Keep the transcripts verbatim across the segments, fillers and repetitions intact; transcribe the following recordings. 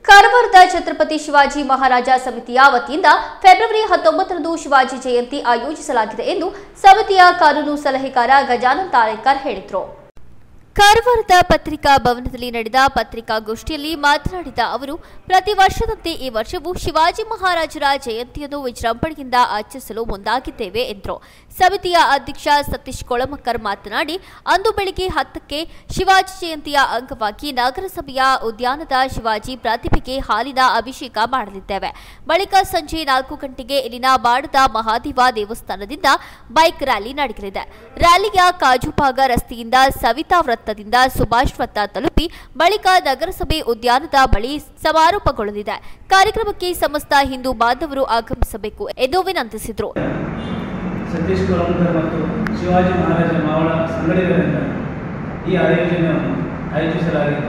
ಕಾರವಾರದ ಛತ್ರಪತಿ ಶಿವಾಜಿ ಮಹಾರಾಜ ಸಮಿತಿಯ ವತಿಯಿಂದ ಫೆಬ್ರವರಿ ಹತ್ತೊಂಬತ್ತರಂದು ಶಿವಾಜಿ ಜಯಂತಿ ಆಯೋಜಿಸಲಾಗಿದೆ ಎಂದು ಸಮಿತಿಯ ಕಾನೂನು ಸಲಹೆಗಾರ ಗಜಾನನ್ ತಾರೇಕರ್ ಹೇಳಿದರು. ಕಾರವಾರದ ಪತ್ರಿಕಾ ಭವನದಲ್ಲಿ ನಡೆದ ಪತ್ರಿಕಾಗೋಷ್ಠಿಯಲ್ಲಿ ಮಾತನಾಡಿದ ಅವರು, ಪ್ರತಿ ವರ್ಷದಂತೆ ಈ ವರ್ಷವೂ ಶಿವಾಜಿ ಮಹಾರಾಜರ ಜಯಂತಿಯನ್ನು ವಿಜೃಂಭಣೆಯಿಂದ ಆಚರಿಸಲು ಮುಂದಾಗಿದ್ದೇವೆ ಎಂದರು. ಸಮಿತಿಯ ಅಧ್ಯಕ್ಷ ಸತೀಶ್ ಕೊಳಮಕರ್ ಮಾತನಾಡಿ, ಅಂದು ಬೆಳಗ್ಗೆ ಹತ್ತಕ್ಕೆ ಶಿವಾಜಿ ಜಯಂತಿಯ ಅಂಗವಾಗಿ ನಗರಸಭೆಯ ಉದ್ಯಾನದ ಶಿವಾಜಿ ಪ್ರತಿಮೆಗೆ ಹಾಲಿನ ಅಭಿಷೇಕ ಮಾಡಲಿದ್ದೇವೆ. ಬಳಿಕ ಸಂಜೆ ನಾಲ್ಕು ಗಂಟೆಗೆ ಇಲ್ಲಿನ ಬಾಡದ ಮಹಾದೇವ ದೇವಸ್ಥಾನದಿಂದ ಬೈಕ್ ರ್ಯಾಲಿ ನಡೆಯಲಿದೆ. ರ್ಯಾಲಿಯ ಕಾಜುಪಾಗ ರಸ್ತೆಯಿಂದ ಸವಿತಾ ವೃತ್ತದಿಂದ ಸುಭಾಷ್ ವೃತ್ತ ತಲುಪಿ ಬಳಿಕ ನಗರಸಭೆ ಉದ್ಯಾನದ ಬಳಿ ಸಮಾರೋಪಗೊಳ್ಳಲಿದೆ. ಕಾರ್ಯಕ್ರಮಕ್ಕೆ ಸಮಸ್ತ ಹಿಂದೂ ಬಾಂಧವರು ಆಗಮಿಸಬೇಕು ಎಂದು ವಿನಂತಿಸಿದರು. ಸತೀಶ್ ಕೊಳಮಕರ್ ಮತ್ತು ಶಿವಾಜಿ ಮಹಾರಾಜ ಮಾವಳ ಸಂಘಟನೆಗಳಿಂದ ಈ ಆಯೋಜನೆಯನ್ನು ಆಯೋಜಿಸಲಾಗಿದೆ.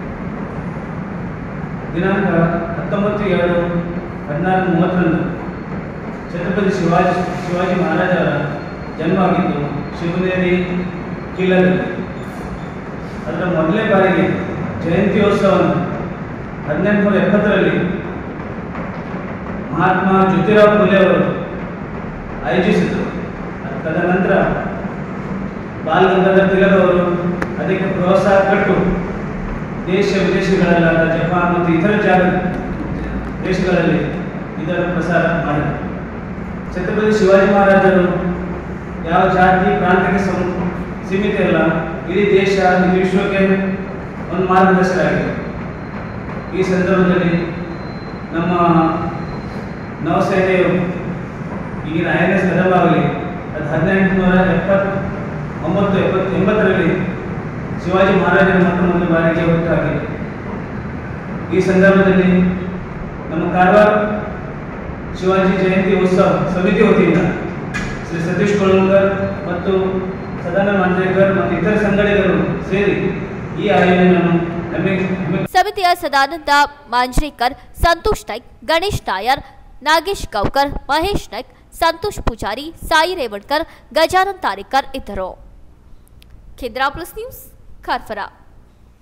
ದಿನಾಂಕ ಹತ್ತೊಂಬತ್ತು ಎರಡು ಹದಿನಾರು ಮೂವತ್ತರಂದು ಛತ್ರಪತಿ ಶಿವಾಜಿ ಶಿವಾಜಿ ಮಹಾರಾಜರ ಜನ್ಮವಾಗಿದ್ದು ಶಿವನೇರಿ ಕಿಲ್ಲದಲ್ಲಿ. ಅದರ ಮೊದಲನೇ ಬಾರಿಗೆ ಜಯಂತ್ಯೋತ್ಸವವನ್ನು ಹದಿನೆಂಟುನೂರ ಎಪ್ಪತ್ತರಲ್ಲಿ ಮಹಾತ್ಮ ಜ್ಯೋತಿರಾವ್ ಫುಲೆ ಅವರು ಆಯೋಜಿಸಿದರು. ತದನಂತರ ಬಾಲ ಗಂಗಾಧರ ತಿಲಕ್ ಅವರು ಅದಕ್ಕೆ ಪ್ರೋತ್ಸಾಹ ಕೊಟ್ಟು ದೇಶ ವಿದೇಶಗಳಲ್ಲಾದ ಜಪಾನ್ ಮತ್ತು ಇತರ ಜಾಗ ದೇಶಗಳಲ್ಲಿ ಇದರ ಪ್ರಸಾರ ಮಾಡಿದರು. ಛತ್ರಪತಿ ಶಿವಾಜಿ ಮಹಾರಾಜರು ಯಾವ ಜಾತಿ ಪ್ರಾಂತ್ಯಕ್ಕೆ ಸೀಮಿತ ಇಲ್ಲ, ಇಡೀ ದೇಶ ಇಡೀ ವಿಶ್ವಕ್ಕೆ ಒಂದು ಮಾರ್ಗದರ್ಶಕರಾಗಿದೆ. ಈ ಸಂದರ್ಭದಲ್ಲಿ ನಮ್ಮ ನೌಸೇನೆಯು ಈಗಿನ ಐ ಎನ್ ಎಸ್ ಕದಮಾಗಲಿ ಅದು ಹದಿನೆಂಟುನೂರ ಎಪ್ಪತ್ ಒಂಬತ್ತು ಎಪ್ಪತ್ತು ಎಂಬತ್ತರಲ್ಲಿ ಶಿವಾಜಿ ಮಹಾರಾಜರ ಮೊಟ್ಟ ಮೊದಲ ಬಾರಿಗೆ ಹುಟ್ಟಾಗಿದೆ. ಈ ಸಂದರ್ಭದಲ್ಲಿ ನಮ್ಮ ಕಾರವಾರ ಶಿವಾಜಿ ಜಯಂತಿ ಉತ್ಸವ ಸಮಿತಿ ವತಿಯಿಂದ ಶ್ರೀ ಸತೀಶ್ ಕೊಳಮಕರ್ ಮತ್ತು ಸದಾನಂದ ಮಾಂಜ್ರೇಕರ್ ಮತ್ತು ಇತರ ಸಂಘಟಕರು ಸೇರಿ ಈ ಆಯೋಜನೆಯನ್ನು ಸಮಿತಿಯ ಸದಾನಂದ ಮಾಂಜ್ರೇಕರ್, ಸಂತೋಷ್ ನಾಯ್ಕ್, ಗಣೇಶ್ ನಾಯರ್, ನಾಗೇಶ್ ಗೌಕರ್, ಮಹೇಶ್ ನಾಯ್ಕ್, ಸಂತೋಷ್ ಪೂಜಾರಿ, ಸಾಯಿ ರೇವಣ್ಕರ್, ಗಜಾನನ್ ತಾರೇಕರ್ ಇದ್ದರು. ಕೇಂದ್ರ ಪ್ಲಸ್ ನ್ಯೂಸ್ ಕಾರವಾರ.